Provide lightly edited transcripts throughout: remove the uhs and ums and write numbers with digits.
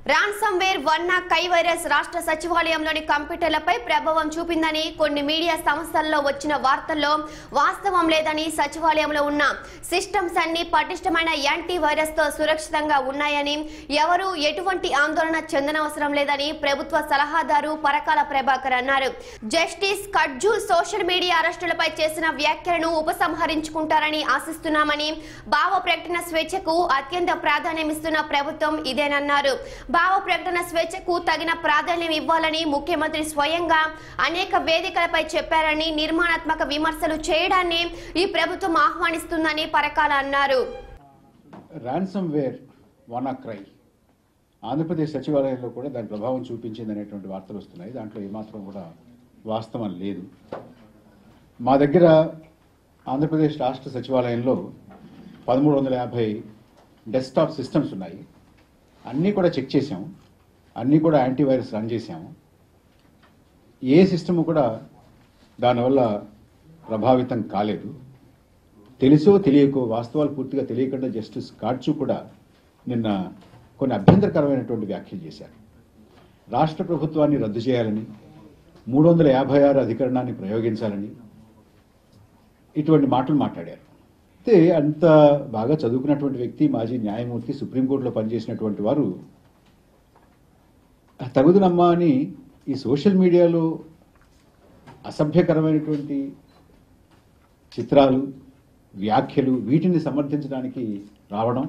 Ransomware వన్నా కై virus రాష్ట్ర సచివాలయంలోని కంప్యూటర్లపై ప్రభావం చూపిందని కొన్ని మీడియా సంస్థల్లో వచ్చిన వార్తల్లో వాస్తవం లేదని సచివాలయంలో ఉన్న సిస్టమ్స్ అన్ని పటిష్టమైన యాంటీ వైరస్ తో సురక్షితంగా ఉన్నాయని ఎవరు ఎటువంటి ఆందోళన చెందనవసరం లేదని ప్రభుత్వ సలహాదారు పరకాల ప్రభాకర్ అన్నారు. జస్టిస్ కట్జు సోషల్ మీడియా అరెస్టులపై చేసిన వ్యాఖ్యలను ఉపసంహరించుకుంటారని ఆశిస్తున్నామని, భావ ప్రకటన స్వేచ్ఛకు అత్యంత ప్రాధాన్యమిస్తున్న ప్రభుత్వం ఇదేనన్నారు. భావ ప్రకటన స్వేచ్ఛకు తగిన ప్రాధాన్యం ఇవ్వాలని ముఖ్యమంత్రి స్వయంగా అనేక వేదికలపై చెప్పారని, నిర్మాణాత్మక విమర్శలు చేయడాన్ని ఈ ప్రభుత్వం ఆహ్వానిస్తుందని పరకాల అన్నారు. రాన్సమ్వేర్ వానాక్రై ఆంధ్రప్రదేశ్ సచివాలయంలో కూడా దాని ప్రభావం చూపించింది అనేటువంటి వార్తలు వస్తున్నాయి. దాంట్లో ఏమాత్రం కూడా వాస్తవం లేదు. మా దగ్గర ఆంధ్రప్రదేశ్ రాష్ట్ర సచివాలయంలో 1350 డెస్క్టాప్ సిస్టమ్స్ ఉన్నాయి. అన్నీ కూడా చెక్ చేసాము, అన్నీ కూడా యాంటీవైరస్ రన్ చేసాము. ఏ సిస్టమ్ కూడా దానివల్ల ప్రభావితం కాలేదు. తెలుసో తెలియకో, వాస్తవాలు పూర్తిగా తెలియకుండా జస్టిస్ కాట్జు కూడా నిన్న కొన్ని అభ్యంతరకరమైనటువంటి వ్యాఖ్యలు చేశారు. రాష్ట్ర ప్రభుత్వాన్ని రద్దు చేయాలని, 356 అధికరణాన్ని ప్రయోగించాలని ఇటువంటి మాటలు మాట్లాడారు. అయితే అంత బాగా చదువుకున్నటువంటి వ్యక్తి, మాజీ న్యాయమూర్తి, సుప్రీంకోర్టులో పనిచేసినటువంటి వారు తగుదునమ్మా అని ఈ సోషల్ మీడియాలో అసభ్యకరమైనటువంటి చిత్రాలు, వ్యాఖ్యలు, వీటిని సమర్థించడానికి రావడం.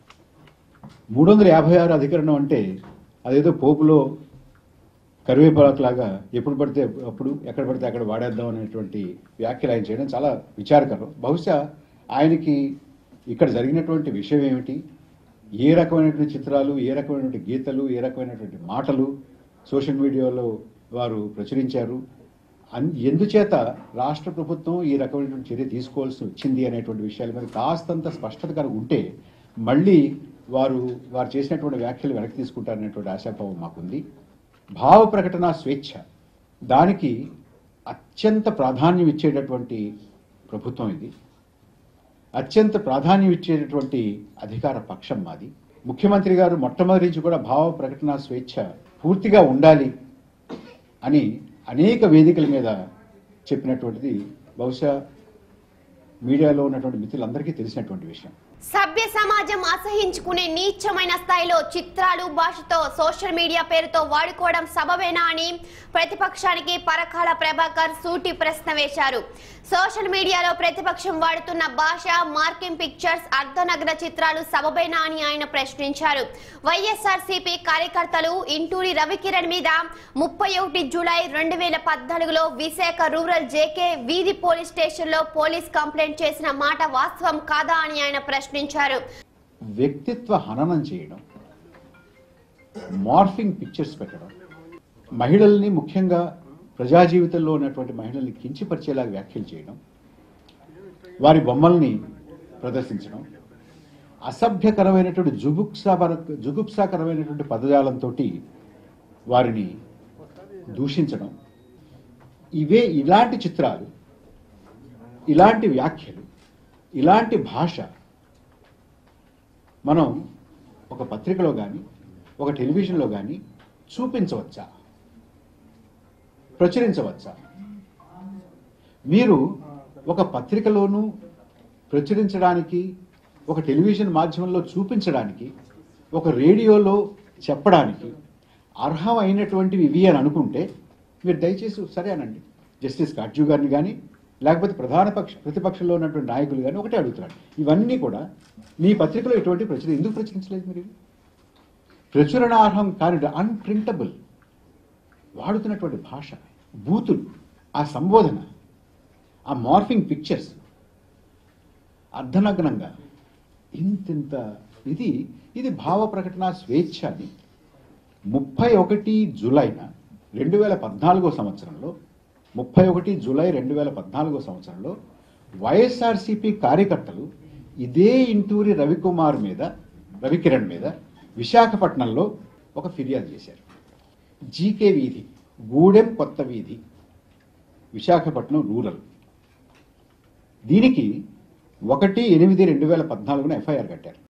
356 అధికరణం అంటే అదేదో పోపులో కరివేపాకులాగా ఎప్పుడు పడితే అప్పుడు, ఎక్కడ పడితే అక్కడ వాడేద్దాం అనేటువంటి వ్యాఖ్యలు ఆయన చేయడం చాలా విచారకరం. బహుశా ఆయనకి ఇక్కడ జరిగినటువంటి విషయం ఏమిటి, ఏ రకమైనటువంటి చిత్రాలు, ఏ రకమైనటువంటి గీతలు, ఏ రకమైనటువంటి మాటలు సోషల్ మీడియాలో వారు ప్రచురించారు, ఎందుచేత రాష్ట్ర ప్రభుత్వం ఈ రకమైనటువంటి చర్య తీసుకోవాల్సి వచ్చింది అనేటువంటి విషయాల మీద కాస్తంత స్పష్టత కనుక ఉంటే మళ్ళీ వారు చేసినటువంటి వ్యాఖ్యలు వెనక్కి తీసుకుంటారనేటువంటి ఆశాభావం మాకుంది. భావ ప్రకటన స్వేచ్ఛ, దానికి అత్యంత ప్రాధాన్యం ఇచ్చేటటువంటి ప్రభుత్వం ఇది. అత్యంత ప్రాధాన్యం ఇచ్చేటటువంటి అధికార పక్షం మాది. ముఖ్యమంత్రి గారు మొట్టమొదటి నుంచి కూడా భావ ప్రకటన స్వేచ్ఛ పూర్తిగా ఉండాలి అని అనేక వేదికల మీద చెప్పినటువంటిది బహుశా మీడియాలో ఉన్నటువంటి మిత్రులందరికీ తెలిసినటువంటి విషయం. సభ్య సమాజం అసహించుకునే నీచమైన స్థాయిలో చిత్రాలు, భాషతో సోషల్ మీడియా పేరుతో వాడుకోవడం సబబేనా అని ప్రతిపక్షానికి పరకాల ప్రభాకర్ సూటి ప్రశ్న వేశారు. సోషల్ మీడియాలో ప్రతిపక్షం వాడుతున్న భాష, మార్కింగ్ పిక్చర్స్, అర్ధనగ్న చిత్రాలు సబబేనా అని ఆయన ప్రశ్నించారు. వైఎస్ఆర్సీపీ కార్యకర్తలు ఇంటూరి రవికిరణ్ మీద 31 జూలై 2014లో విశాఖ రూరల్ జేకే వీధి పోలీస్ స్టేషన్లో పోలీస్ కంప్లైంట్ చేసిన మాట వాస్తవం కాదా అని ఆయన ప్రశ్నించారు. వ్యక్తిత్వ హననం చేయడం, మార్ఫింగ్ పిక్చర్స్ పెట్టడం, మహిళల్ని, ముఖ్యంగా ప్రజా జీవితంలో ఉన్నటువంటి మహిళల్ని కించపరిచేలాగా వ్యాఖ్యలు చేయడం, వారి బొమ్మల్ని ప్రదర్శించడం, అసభ్యకరమైనటువంటి జుగుప్సాకరమైనటువంటి పదజాలంతో వారిని దూషించడం, ఇలాంటి చిత్రాలు, ఇలాంటి వ్యాఖ్యలు, ఇలాంటి భాష మనం ఒక పత్రికలో కానీ, ఒక టెలివిజన్లో కానీ చూపించవచ్చా, ప్రచురించవచ్చా? మీరు ఒక పత్రికలోనూ ప్రచురించడానికి, ఒక టెలివిజన్ మాధ్యమంలో చూపించడానికి, ఒక రేడియోలో చెప్పడానికి అర్హమైనటువంటివి ఇవి అని అనుకుంటే మీరు దయచేసి సరే అనండి. జస్టిస్ కాట్జు గారిని కానీ, లేకపోతే ప్రతిపక్షంలో ఉన్నటువంటి నాయకులు కానీ ఒకటే అడుగుతున్నాడు, ఇవన్నీ కూడా మీ పత్రికలో ఎటువంటి ఎందుకు ప్రచురించలేదు? మీరు ప్రచురణార్హం కానీ అన్ప్రింటబుల్ వాడుతున్నటువంటి భాష, బూతులు, ఆ సంబోధన, ఆ మార్ఫింగ్ పిక్చర్స్, అర్ధనగ్నంగా ఇంతింత ఇది భావ ప్రకటన స్వేచ్ఛ అని 31 జూలైన 2014 సంవత్సరంలో 31 జూలై 2014 సంవత్సరంలో వైఎస్ఆర్సీపీ కార్యకర్తలు ఇదే ఇంటూరి రవికిరణ్ మీద విశాఖపట్నంలో ఒక ఫిర్యాదు చేశారు. జీకే వీధి, గూడెం కొత్త వీధి, విశాఖపట్నం రూరల్. దీనికి 1/8/2014 ఎఫ్ఐఆర్ కట్టారు.